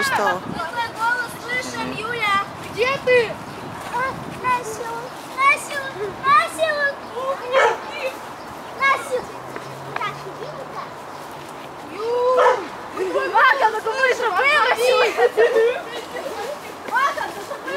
стало. Мы твой голос слышим, Юля. Где ты? Насил. Насил. Насил. Насил. Мага, ну ты же выращила! Мага,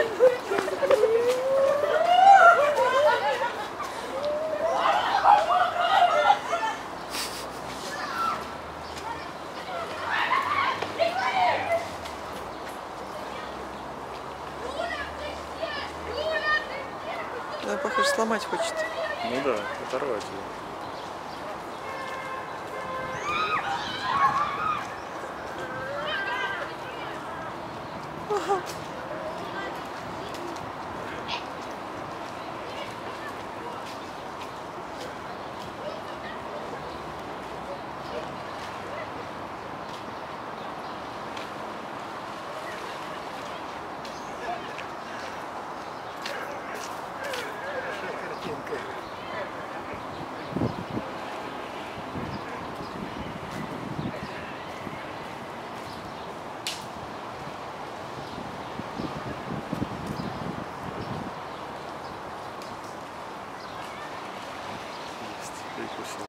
Она, похоже, сломать хочет. Ну да, оторвать ее. Ага. Картинка.